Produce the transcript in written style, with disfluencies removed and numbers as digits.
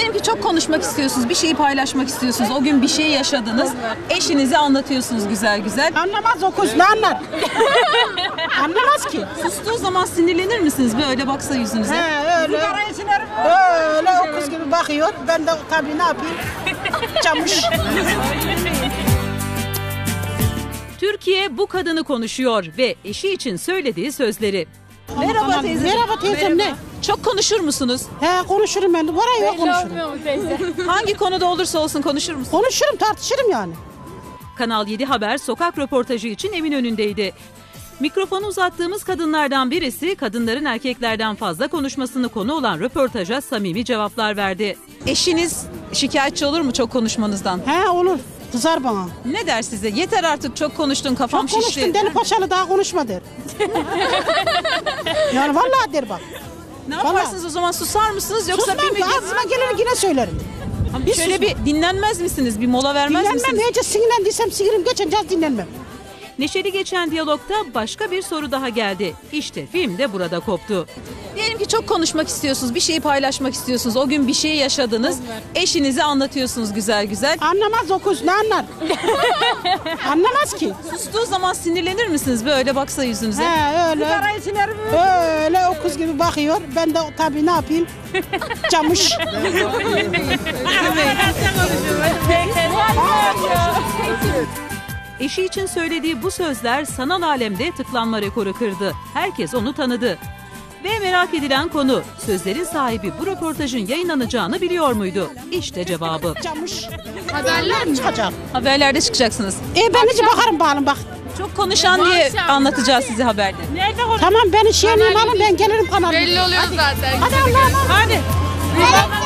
Diyelim ki çok konuşmak istiyorsunuz, bir şeyi paylaşmak istiyorsunuz. O gün bir şey yaşadınız, eşinize anlatıyorsunuz güzel güzel. Anlamaz o kız, ne anlar? Anlamaz ki. Sustuğu zaman sinirlenir misiniz? Böyle baksa yüzünüze. He öyle. Öyle o kız gibi bakıyor. Ben de tabii ne yapayım? Çamış. Türkiye bu kadını konuşuyor ve eşi için söylediği sözleri. Merhaba teyzeciğim. Merhaba teyzem, ne? Çok konuşur musunuz? He konuşurum ben de. Var yok konuşurum. Hangi konuda olursa olsun konuşur musunuz? Konuşurum, tartışırım yani. Kanal 7 Haber sokak röportajı için Eminönü'ndeydi. Mikrofonu uzattığımız kadınlardan birisi kadınların erkeklerden fazla konuşmasını konu olan röportaja samimi cevaplar verdi. Eşiniz şikayetçi olur mu çok konuşmanızdan? He olur. Kızar bana. Ne der size? Yeter artık çok konuştun, kafam Çok şişti. konuştun, deli paşalı daha konuşma der. Yani vallahi der bak. Ne yaparsınız o zaman, susar mısınız yoksa Susmam, bir ağzıma gelir yine söylerim. şöyle bir dinlenmez misiniz? Bir mola vermez Dinlenmem, misiniz? iyice sinirlendiysem sinirim geçince dinlenmem. Neşeli geçen diyalogta başka bir soru daha geldi. İşte film de burada koptu. Diyelim ki çok konuşmak istiyorsunuz, bir şeyi paylaşmak istiyorsunuz. O gün bir şey yaşadınız, eşinize anlatıyorsunuz güzel güzel. Anlamaz o kız, ne anlar? Anlamaz ki. Sustuğu zaman sinirlenir misiniz? Böyle baksa yüzünüze. He öyle. Öyle o kız gibi bakıyor. Ben de tabii ne yapayım? Çamış. Eşi için söylediği bu sözler sanal alemde tıklanma rekoru kırdı. Herkes onu tanıdı. Ve merak edilen konu, sözlerin sahibi bu röportajın yayınlanacağını biliyor muydu? İşte cevabı. Çamış. Haberler mi? Çıkacak. Haberlerde çıkacaksınız. Ben hiç bakarım bağlı bak. Çok konuşan diye anlatacağız sizi haberde. Tamam ben iş yeniyim alın, ben gelirim kanalına. Belli oluyor zaten. Hadi Allah'ım. Hadi.